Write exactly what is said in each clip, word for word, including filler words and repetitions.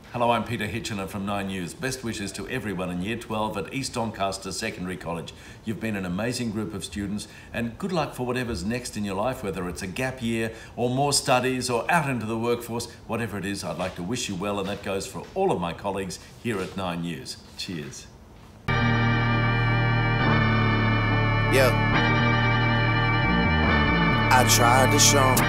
Hello, I'm Peter Hitchener from Nine News. Best wishes to everyone in Year twelve at East Doncaster Secondary College. You've been an amazing group of students, and good luck for whatever's next in your life, whether it's a gap year or more studies or out into the workforce. Whatever it is, I'd like to wish you well, and that goes for all of my colleagues here at Nine News. Cheers. Yeah, I tried to show 'em.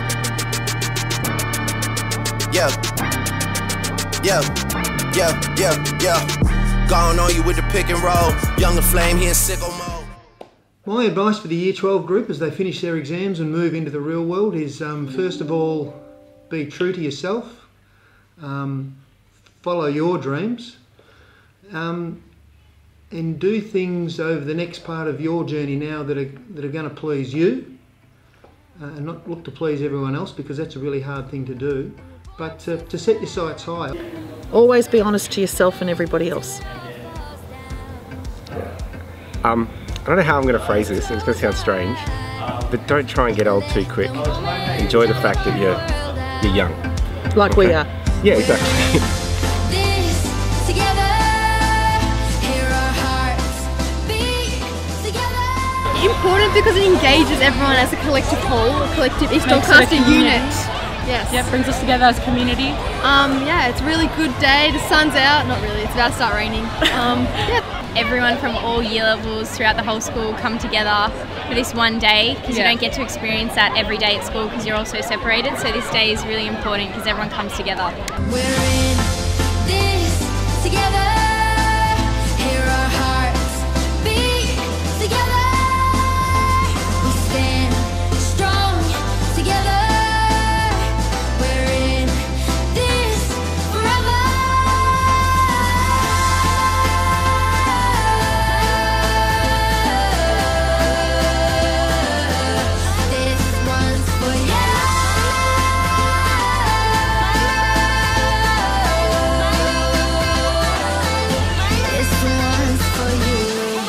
Yeah, yeah, yeah, yeah, yeah. Gone on you with the pick and roll. Younger flame, he in sicko mode. My advice for the Year twelve group as they finish their exams and move into the real world is, um, first of all, be true to yourself. Um, follow your dreams. Um, and do things over the next part of your journey now that are, that are going to please you. Uh, and not look to please everyone else, because that's a really hard thing to do. But uh, to set your sights high. Always be honest to yourself and everybody else. Um, I don't know how I'm going to phrase this, it's going to sound strange, but don't try and get old too quick. Enjoy the fact that you're, you're young. Like okay? we are. Yeah, exactly. Important because it engages everyone as a collective whole, a collective East Doncaster unit. Yes. Yeah, it brings us together as a community. Um, yeah, it's a really good day. The sun's out. Not really. It's about to start raining. Um, yeah. Everyone from all year levels throughout the whole school come together for this one day, because yeah. you don't get to experience that every day at school because you're all so separated. So this day is really important because everyone comes together. We're in this together. Hear our hearts beat together. We stand strong together. We're in this forever. This one's for you. This one's for you.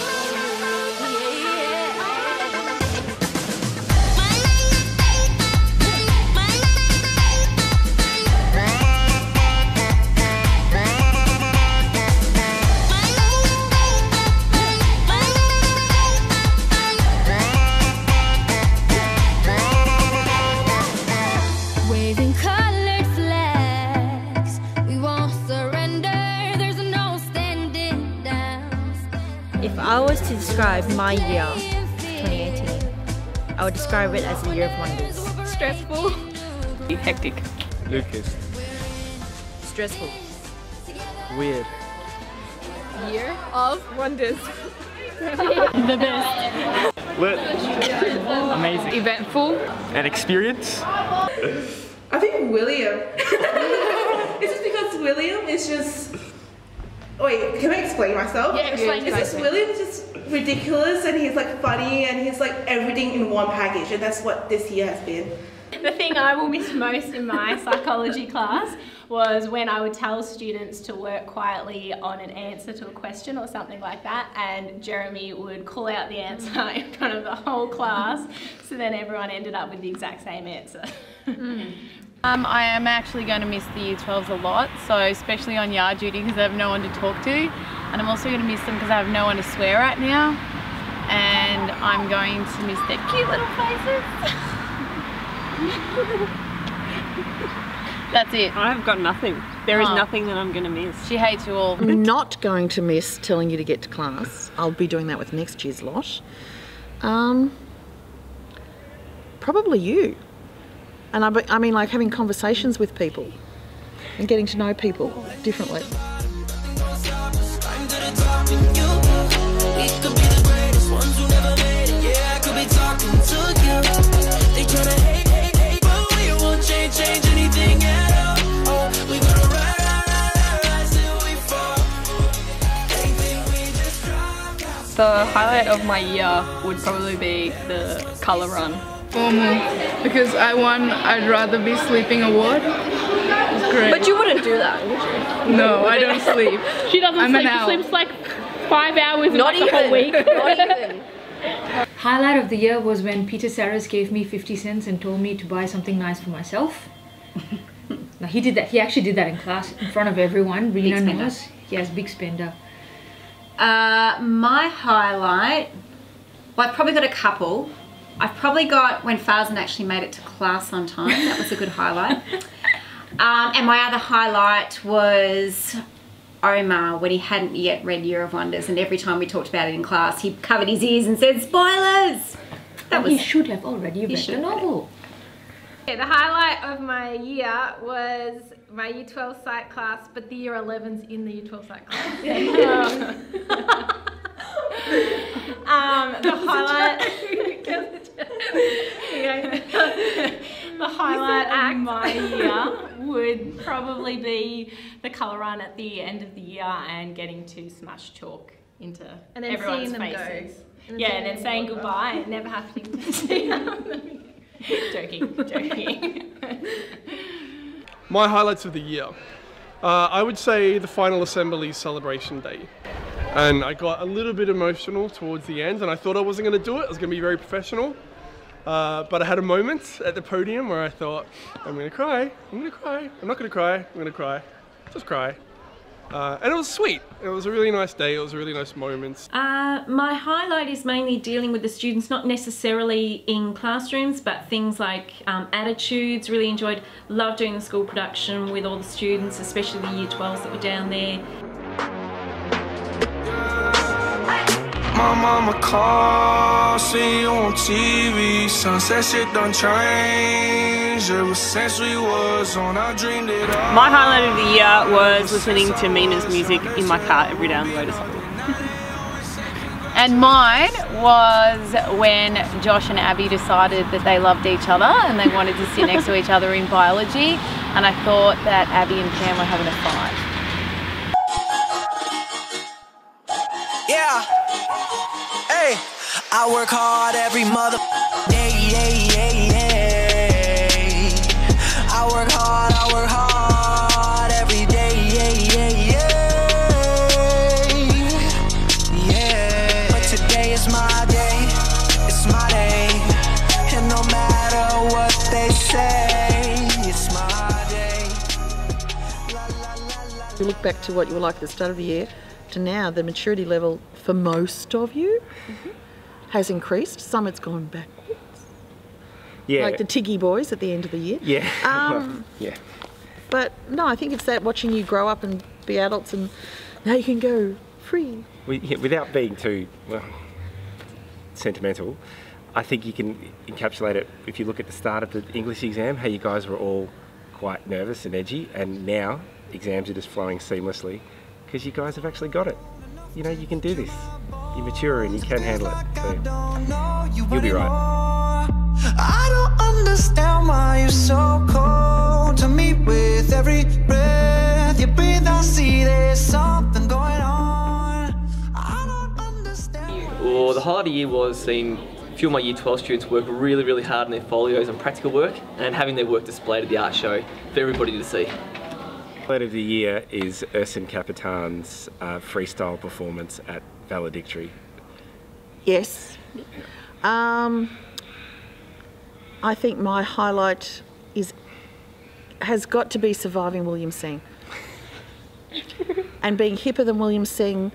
Waving colored flags, we won't surrender. There's no standing down. If I was to describe my year, twenty eighteen, I would describe it as a year of wonders. Stressful. Hectic. Lucas. Stressful. Weird. Year of wonders. The best. Lit. Amazing. Eventful. An experience. I think William. It's just because William is just. Wait, can I explain myself? Yeah, explain It's just yourself. William's just ridiculous, and he's like funny, and he's like everything in one package, and that's what this year has been. The thing I will miss most in my psychology class was when I would tell students to work quietly on an answer to a question or something like that, and Jeremy would call out the answer in front of the whole class, so then everyone ended up with the exact same answer. Mm. Um, I am actually going to miss the Year twelves a lot, so especially on yard duty because I have no one to talk to, and I'm also going to miss them because I have no one to swear at now, and I'm going to miss their cute little faces. That's it. I've got nothing. There is oh. nothing that I'm going to miss. She hates you all. I'm not going to miss telling you to get to class. I'll be doing that with next year's lot. Um, probably you. And I, I mean, like having conversations with people and getting to know people differently. The highlight of my year would probably be the colour run. Formal, because I won. I'd rather be sleeping award. It's great. But you wouldn't do that, would you? No, I don't sleep. She doesn't I'm sleep. An she sleeps like five hours in Not like the whole week. Not even. Highlight of the year was when Peter Saras gave me fifty cents and told me to buy something nice for myself. Now he did that. He actually did that in class in front of everyone. Big Rena spender. knows. Yes, big spender. Uh, my highlight, well, I've probably got a couple. I've probably got when Farzan actually made it to class on time. That was a good highlight. Um, and my other highlight was Omar when he hadn't yet read Year of Wonders, and every time we talked about it in class, he covered his ears and said, spoilers! That was, he should have already read the novel. Okay, the highlight of my year was my Year twelve psych class, but the Year elevens in the Year twelve psych class. um, the highlight... The highlight of my year would probably be the colour run at the end of the year and getting to smash chalk into And then everyone's seeing them faces. go. And then Yeah, seeing and then them saying walk goodbye and never happening to see them. Joking, joking. My highlights of the year. Uh, I would say the final assembly celebration day. And I got a little bit emotional towards the end, and I thought I wasn't going to do it. I was going to be very professional. Uh, but I had a moment at the podium where I thought, I'm going to cry, I'm going to cry, I'm not going to cry, I'm going to cry, just cry. Uh, and it was sweet. It was a really nice day, it was a really nice moment. Uh, my highlight is mainly dealing with the students, not necessarily in classrooms, but things like um, attitudes. Really enjoyed, loved doing the school production with all the students, especially the Year twelves that were down there. My mama called, see you on T V. Sunset shit done changed. Ever since we was on, I dreamed it all. My highlight of the year was listening to Mina's music in my car every day on the way to school. And mine was when Josh and Abby decided that they loved each other and they wanted to sit next to each other in biology, and I thought that Abby and Pam were having a fight. Yeah. Hey, I work hard every mother day, yeah, yeah, yeah. I work hard, I work hard every day, yeah, yeah, yeah. Yeah. But today is my day, it's my day. And no matter what they say, it's my day. You look back to what you were like at the start of the year to now, the maturity level for most of you mm-hmm. has increased. Some it's gone backwards. Yeah. Like the Tiggy boys at the end of the year. Yeah. Um, well, yeah. But no, I think it's that watching you grow up and be adults, and now you can go free. We, yeah, without being too, well, sentimental, I think you can encapsulate it if you look at the start of the English exam, how you guys were all quite nervous and edgy, and now exams are just flowing seamlessly because you guys have actually got it. You know, you can do this. You're mature and you can handle it. So you'll be right. I don't understand why you're so cold to me. With every breath you breathe, I see there's something going on. I don't understand. Well, the highlight of the year was seeing a few of my Year twelve students work really, really hard in their folios and practical work, and having their work displayed at the art show for everybody to see. Highlight of the year is Ursin Capitan's uh, freestyle performance at Valedictory. Yes. Um, I think my highlight is has got to be surviving William Singh and being hipper than William Singh,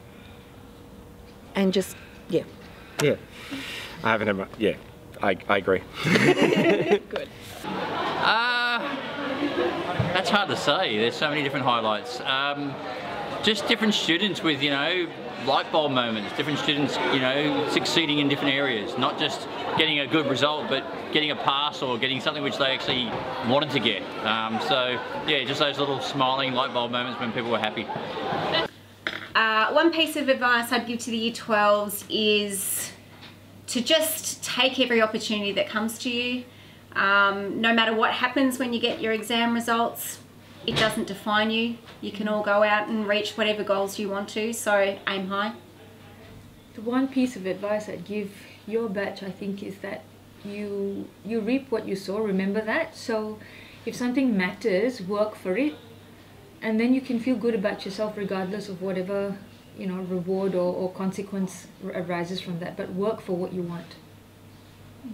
and just yeah. Yeah, I haven't had my, yeah, I, I agree. Good. Uh, that's hard to say. There's so many different highlights. Um, just different students with, you know, light bulb moments, different students, you know, succeeding in different areas, not just getting a good result, but getting a pass or getting something which they actually wanted to get. Um, so, yeah, just those little smiling light bulb moments when people were happy. Uh, one piece of advice I'd give to the Year twelves is to just take every opportunity that comes to you. Um, no matter what happens when you get your exam results, it doesn't define you. You can all go out and reach whatever goals you want to, so aim high. The one piece of advice I'd give your batch, I think, is that you you reap what you sow. Remember that. So if something matters, work for it, and then you can feel good about yourself regardless of whatever, you know, reward or, or consequence arises from that. But work for what you want.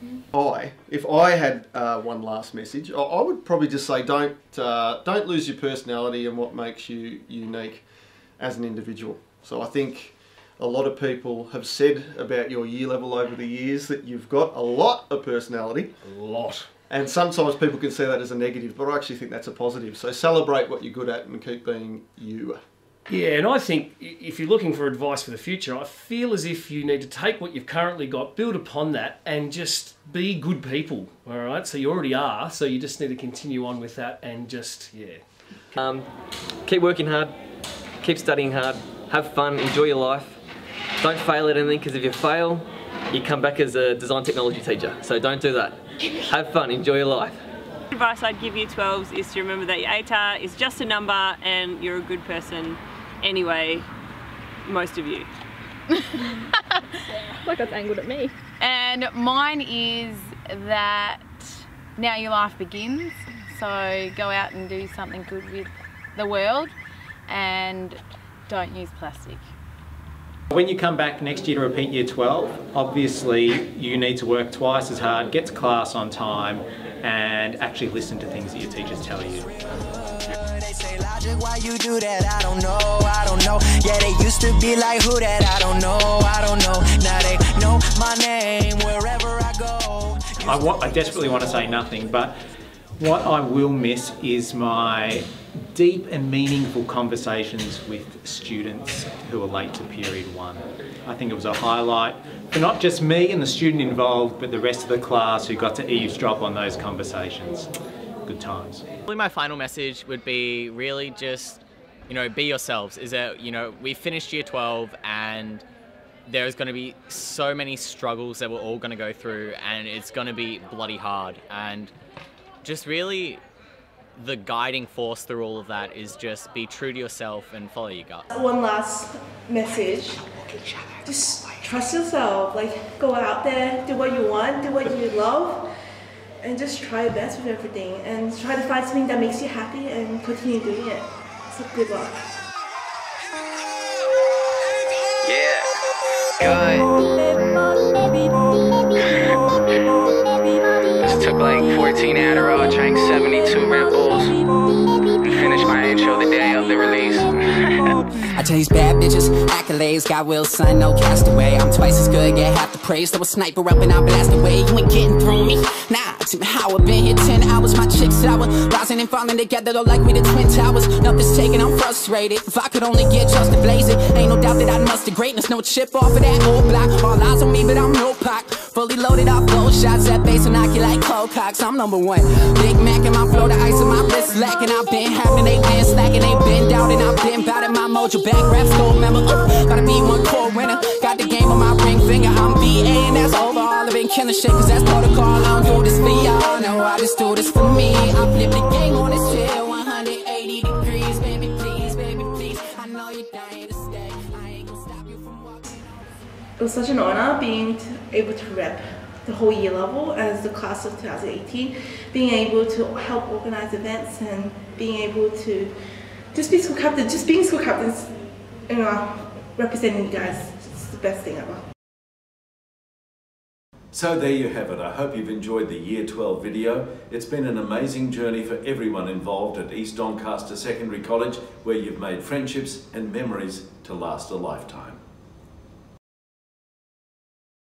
I, if I had uh, one last message, I, I would probably just say don't uh, don't lose your personality and what makes you unique as an individual. So I think a lot of people have said about your year level over the years that you've got a lot of personality. A lot. And sometimes people can see that as a negative, but I actually think that's a positive. So celebrate what you're good at and keep being you. Yeah, and I think if you're looking for advice for the future, I feel as if you need to take what you've currently got, build upon that, and just be good people, all right? So you already are, so you just need to continue on with that and just, yeah. Um, keep working hard, keep studying hard, have fun, enjoy your life. Don't fail at anything, because if you fail, you come back as a design technology teacher. So don't do that. Have fun, enjoy your life. The advice I'd give year twelves is to remember that your A T A R is just a number and you're a good person anyway, most of you. Like that's angled at me. And mine is that now your life begins, so go out and do something good with the world and don't use plastic. When you come back next year to repeat year twelve, obviously you need to work twice as hard, get to class on time, and actually listen to things that your teachers tell you. They say logic, why you do that? I don't know, I don't know. Yeah, they used to be like, who that? I don't know, I don't know. Now they know my name wherever I go. I, wa I desperately want to say nothing, but what I will miss is my deep and meaningful conversations with students who are late to period one. I think it was a highlight for not just me and the student involved, but the rest of the class who got to eavesdrop on those conversations. Good times. Probably my final message would be really just, you know, be yourselves. Is that, you know, we finished year twelve and there's going to be so many struggles that we're all going to go through, and it's going to be bloody hard. And just really the guiding force through all of that is just be true to yourself and follow your gut. One last message, just trust yourself, like go out there, do what you want, do what you love, and just try your best with everything and try to find something that makes you happy and continue doing it. So good luck. Yeah, good. Just took like fourteen Adderall, drank seventy-two Red Bulls, and finished my intro the day of the release. I chase bad bitches, accolades, got will, son, no castaway. I'm twice as good, get half the praise. Throw a sniper up and I blast away. You ain't getting through me. Nah, how I've been here ten hours, my chick's sour. Rising and falling together, don't like we the Twin Towers. Nothing's taken, I'm frustrated. If I could only get just to blaze it, ain't no doubt that I'd muster greatness. No chip off of that old block. All eyes on me, but I'm no Pac. Fully loaded off blow shots, that bass will knock you like cold cocks. I'm number one. Big Mac in my flow, the ice in my wrist lacking. I've been having, they been slacking, they been down and I've been bout it. My mojo back rap school member, uh, gotta be one core winner. Got the game on my ring finger, I'm B A and that's over. All I've been killing shit, cause that's protocol. I don't do this for y'all, no, I just do this for me. I flip the game on this chill, one hundred eighty degrees. Baby please, baby please, I know you're dying to stay. I ain't gonna stop you from walking. It was such an honor being able to rep the whole year level as the class of two thousand eighteen, being able to help organize events and being able to just be school captain, just being school captains, you know, representing you guys, it's the best thing ever. So there you have it. I hope you've enjoyed the Year twelve video. It's been an amazing journey for everyone involved at East Doncaster Secondary College, where you've made friendships and memories to last a lifetime.